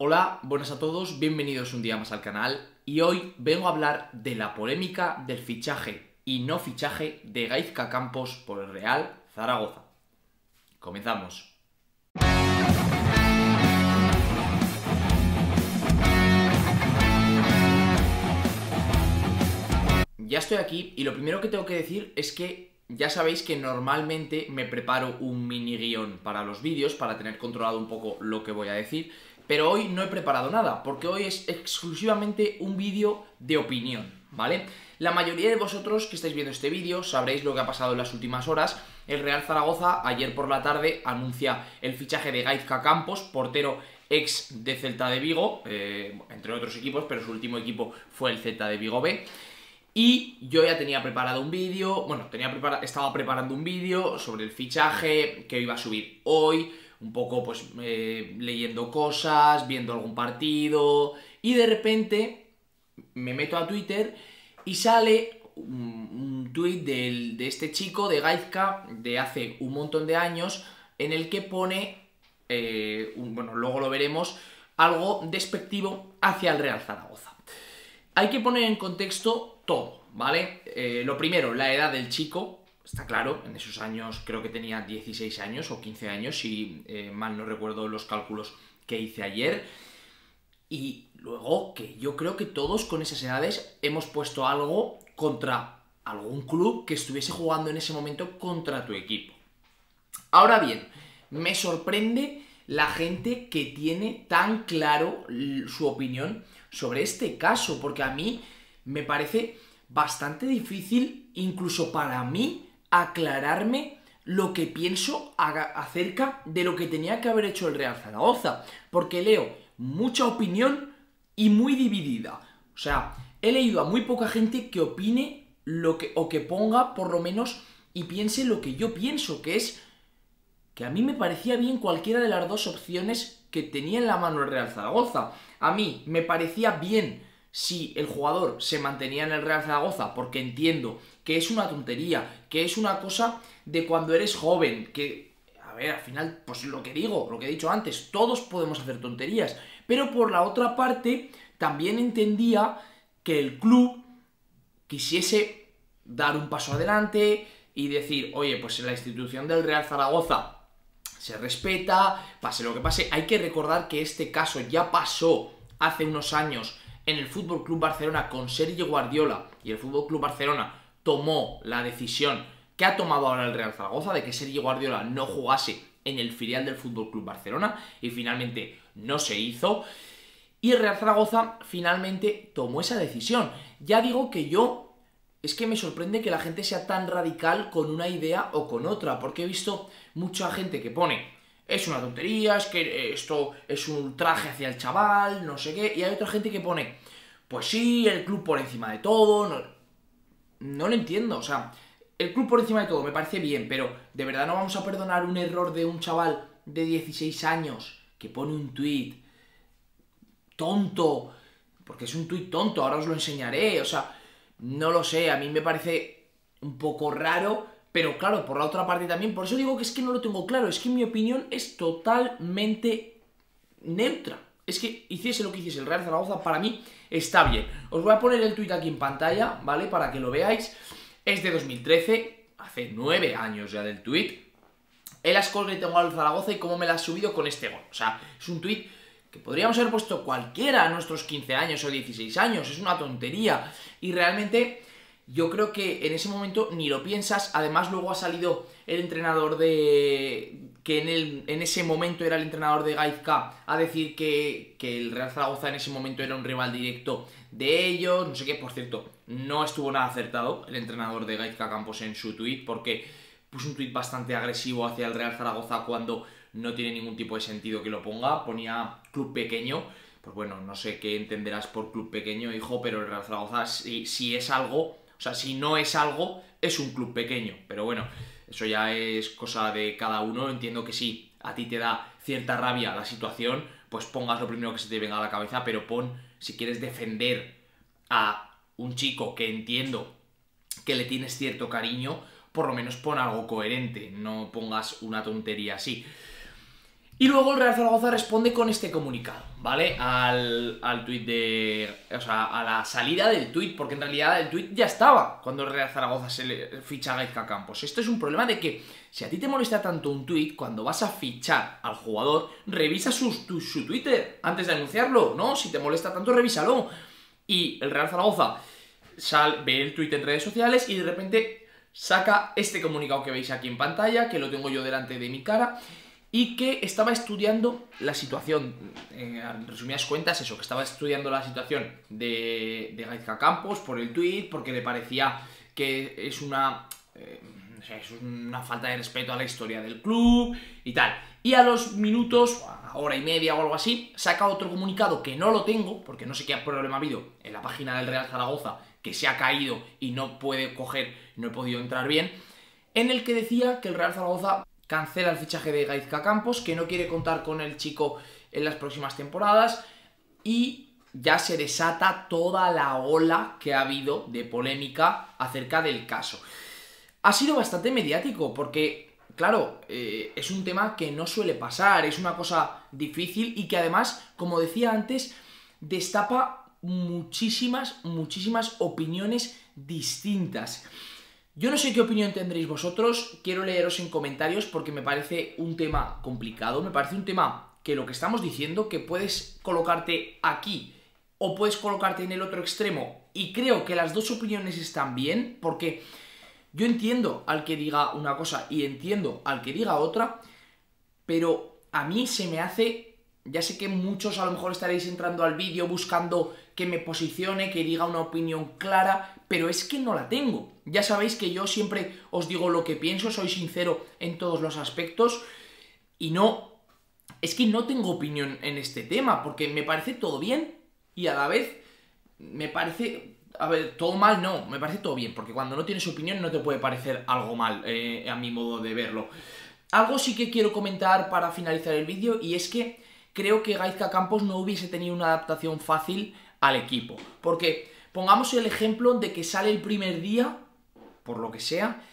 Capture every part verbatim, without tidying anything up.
Hola, buenas a todos, bienvenidos un día más al canal y hoy vengo a hablar de la polémica del fichaje y no fichaje de Gaizka Campos por el Real Zaragoza. Comenzamos. Ya estoy aquí y lo primero que tengo que decir es que ya sabéis que normalmente me preparo un mini guión para los vídeos para tener controlado un poco lo que voy a decir, pero hoy no he preparado nada porque hoy es exclusivamente un vídeo de opinión, ¿vale? La mayoría de vosotros que estáis viendo este vídeo sabréis lo que ha pasado en las últimas horas. El Real Zaragoza ayer por la tarde anuncia el fichaje de Gaizka Campos, portero ex de Celta de Vigo, eh, entre otros equipos, pero su último equipo fue el Celta de Vigo B. Y yo ya tenía preparado un vídeo, bueno, tenía prepara estaba preparando un vídeo sobre el fichaje que iba a subir hoy, un poco pues eh, leyendo cosas, viendo algún partido, y de repente me meto a Twitter y sale un, un tuit de, de este chico, de Gaizka, de hace un montón de años, en el que pone, eh, un, bueno, luego lo veremos, algo despectivo hacia el Real Zaragoza. Hay que poner en contexto todo, ¿vale? Eh, lo primero, la edad del chico, está claro, en esos años creo que tenía dieciséis años o quince años, si eh, mal no recuerdo los cálculos que hice ayer. Y luego que yo creo que todos con esas edades hemos puesto algo contra algún club que estuviese jugando en ese momento contra tu equipo. Ahora bien, me sorprende la gente que tiene tan claro su opinión sobre este caso, porque a mí me parece bastante difícil, incluso para mí, aclararme lo que pienso acerca de lo que tenía que haber hecho el Real Zaragoza, porque leo mucha opinión y muy dividida. O sea, he leído a muy poca gente que opine lo que, o que ponga por lo menos y piense lo que yo pienso, que es que a mí me parecía bien cualquiera de las dos opciones que tenía en la mano el Real Zaragoza. A mí me parecía bien si el jugador se mantenía en el Real Zaragoza, porque entiendo que es una tontería, que es una cosa de cuando eres joven, que, a ver, al final, pues lo que digo, lo que he dicho antes, todos podemos hacer tonterías, pero por la otra parte, también entendía que el club quisiese dar un paso adelante y decir, oye, pues en la institución del Real Zaragoza se respeta, pase lo que pase. Hay que recordar que este caso ya pasó hace unos años en el F C Barcelona con Sergi Guardiola, y el F C Barcelona tomó la decisión que ha tomado ahora el Real Zaragoza de que Sergi Guardiola no jugase en el filial del F C Barcelona, y finalmente no se hizo, y el Real Zaragoza finalmente tomó esa decisión. Ya digo que yo es que me sorprende que la gente sea tan radical con una idea o con otra, porque he visto mucha gente que pone, es una tontería, es que esto es un ultraje hacia el chaval, no sé qué, y hay otra gente que pone, pues sí, el club por encima de todo, no, no lo entiendo, o sea, el club por encima de todo me parece bien, pero ¿de verdad no vamos a perdonar un error de un chaval de dieciséis años que pone un tuit tonto? Porque es un tuit tonto, ahora os lo enseñaré, o sea, no lo sé, a mí me parece un poco raro, pero claro, por la otra parte también, por eso digo que es que no lo tengo claro, es que mi opinión es totalmente neutra. Es que hiciese lo que hiciese el Real Zaragoza, para mí está bien. Os voy a poner el tuit aquí en pantalla, ¿vale? Para que lo veáis. Es de dos mil trece, hace nueve años ya del tuit. El asco que tengo al Zaragoza y cómo me la ha subido con este gol. O sea, es un tuit que podríamos haber puesto cualquiera a nuestros quince años o dieciséis años, es una tontería. Y realmente yo creo que en ese momento ni lo piensas. Además luego ha salido el entrenador de... que en, el, en ese momento era el entrenador de Gaizka a decir que, que el Real Zaragoza en ese momento era un rival directo de ellos, no sé qué. Por cierto, no estuvo nada acertado el entrenador de Gaizka Campos en su tuit, porque puso un tuit bastante agresivo hacia el Real Zaragoza cuando no tiene ningún tipo de sentido que lo ponga. Ponía club pequeño, pues bueno, no sé qué entenderás por club pequeño, hijo, pero el Real Zaragoza, si, si es algo, o sea, si no es algo, es un club pequeño. Pero bueno, eso ya es cosa de cada uno. Entiendo que si a ti te da cierta rabia la situación, pues pongas lo primero que se te venga a la cabeza, pero pon, si quieres defender a un chico que entiendo que le tienes cierto cariño, por lo menos pon algo coherente, no pongas una tontería así. Y luego el Real Zaragoza responde con este comunicado, ¿vale? Al, al tuit de... O sea, a la salida del tuit, porque en realidad el tuit ya estaba cuando el Real Zaragoza se le ficha a Gaizka Campos. Esto es un problema de que si a ti te molesta tanto un tuit, cuando vas a fichar al jugador, revisa su, tu, su Twitter antes de anunciarlo, ¿no? Si te molesta tanto, revísalo. Y el Real Zaragoza sal, ve el tuit en redes sociales y de repente saca este comunicado que veis aquí en pantalla, que lo tengo yo delante de mi cara, y que estaba estudiando la situación, eh, en resumidas cuentas, eso, que estaba estudiando la situación de, de Gaizka Campos por el tuit, porque le parecía que es una, eh, o sea, es una falta de respeto a la historia del club y tal. Y a los minutos, a hora y media o algo así, saca otro comunicado que no lo tengo, porque no sé qué problema ha habido en la página del Real Zaragoza, que se ha caído y no puede coger, no he podido entrar bien, en el que decía que el Real Zaragoza cancela el fichaje de Gaizka Campos, que no quiere contar con el chico en las próximas temporadas, y ya se desata toda la ola que ha habido de polémica acerca del caso. Ha sido bastante mediático porque, claro, eh, es un tema que no suele pasar, es una cosa difícil y que además, como decía antes, destapa muchísimas, muchísimas opiniones distintas. Yo no sé qué opinión tendréis vosotros, quiero leeros en comentarios porque me parece un tema complicado, me parece un tema que lo que estamos diciendo, que puedes colocarte aquí o puedes colocarte en el otro extremo, y creo que las dos opiniones están bien, porque yo entiendo al que diga una cosa y entiendo al que diga otra, pero a mí se me hace... Ya sé que muchos a lo mejor estaréis entrando al vídeo buscando que me posicione, que diga una opinión clara, pero es que no la tengo. Ya sabéis que yo siempre os digo lo que pienso, soy sincero en todos los aspectos y no... Es que no tengo opinión en este tema, porque me parece todo bien y a la vez me parece... A ver, todo mal no, me parece todo bien, porque cuando no tienes opinión no te puede parecer algo mal, eh, a mi modo de verlo. Algo sí que quiero comentar para finalizar el vídeo, y es que creo que Gaizka Campos no hubiese tenido una adaptación fácil al equipo. Porque pongamos el ejemplo de que sale el primer día, por lo que sea,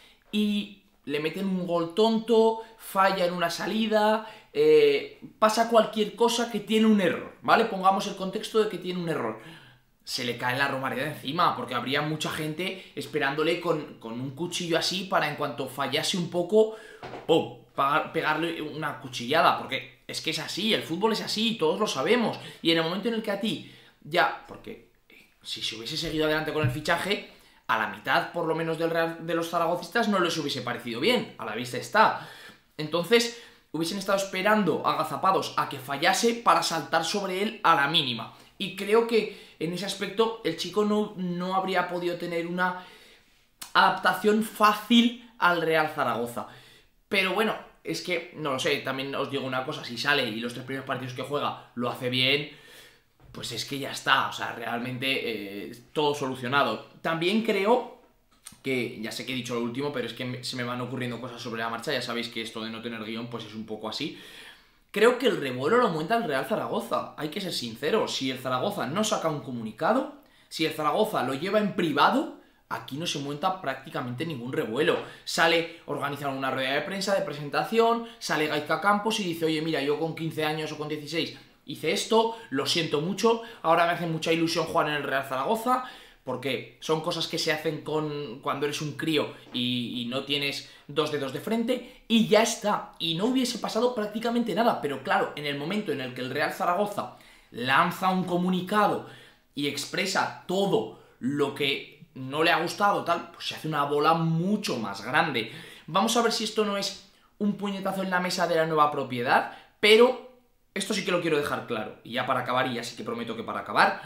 y le meten un gol tonto, falla en una salida, eh, pasa cualquier cosa que tiene un error, ¿vale? Pongamos el contexto de que tiene un error. Se le cae la romareda encima, porque habría mucha gente esperándole con, con un cuchillo así para en cuanto fallase un poco, ¡pum!, pegarle una cuchillada, porque es que es así, el fútbol es así, todos lo sabemos, y en el momento en el que a ti, ya, porque si se hubiese seguido adelante con el fichaje, a la mitad por lo menos del Real, de los zaragocistas no les hubiese parecido bien, a la vista está. Entonces hubiesen estado esperando agazapados a que fallase para saltar sobre él a la mínima, y creo que en ese aspecto el chico no, no habría podido tener una adaptación fácil al Real Zaragoza. Pero bueno, es que, no lo sé, también os digo una cosa, si sale y los tres primeros partidos que juega lo hace bien, pues es que ya está, o sea, realmente eh, todo solucionado. También creo que, ya sé que he dicho lo último, pero es que me, se me van ocurriendo cosas sobre la marcha, ya sabéis que esto de no tener guión pues es un poco así. Creo que el revuelo lo monta el Real Zaragoza, hay que ser sinceros, si el Zaragoza no saca un comunicado, si el Zaragoza lo lleva en privado, aquí no se monta prácticamente ningún revuelo. Sale, organizan una rueda de prensa de presentación, sale Gaizka Campos y dice, oye, mira, yo con quince años o con dieciséis hice esto, lo siento mucho, ahora me hace mucha ilusión jugar en el Real Zaragoza, porque son cosas que se hacen con cuando eres un crío y, y no tienes dos dedos de frente, y ya está. Y no hubiese pasado prácticamente nada, pero claro, en el momento en el que el Real Zaragoza lanza un comunicado y expresa todo lo que no le ha gustado, tal, pues se hace una bola mucho más grande. Vamos a ver si esto no es un puñetazo en la mesa de la nueva propiedad, pero esto sí que lo quiero dejar claro. Y ya para acabar, y ya sí que prometo que para acabar,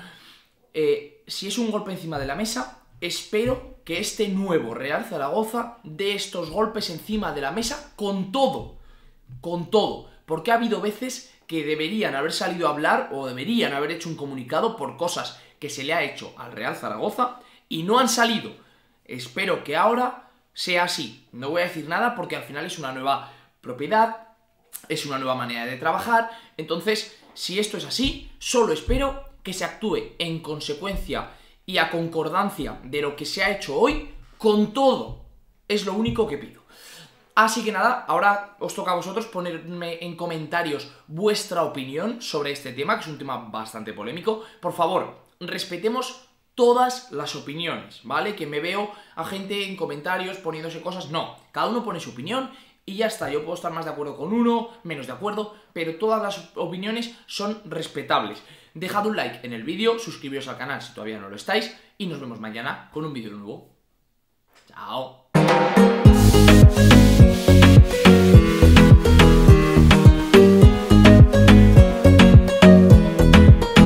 eh, si es un golpe encima de la mesa, espero que este nuevo Real Zaragoza dé estos golpes encima de la mesa con todo, con todo, porque ha habido veces que deberían haber salido a hablar o deberían haber hecho un comunicado por cosas que se le ha hecho al Real Zaragoza y no han salido. Espero que ahora sea así. No voy a decir nada porque al final es una nueva propiedad, es una nueva manera de trabajar. Entonces, si esto es así, solo espero que se actúe en consecuencia y a concordancia de lo que se ha hecho hoy, con todo. Es lo único que pido. Así que nada, ahora os toca a vosotros ponerme en comentarios vuestra opinión sobre este tema, que es un tema bastante polémico. Por favor, respetemos todas las opiniones, ¿vale? Que me veo a gente en comentarios poniéndose cosas. No, cada uno pone su opinión y ya está. Yo puedo estar más de acuerdo con uno, menos de acuerdo, pero todas las opiniones son respetables. Dejad un like en el vídeo, suscribíos al canal si todavía no lo estáis y nos vemos mañana con un vídeo nuevo. Chao.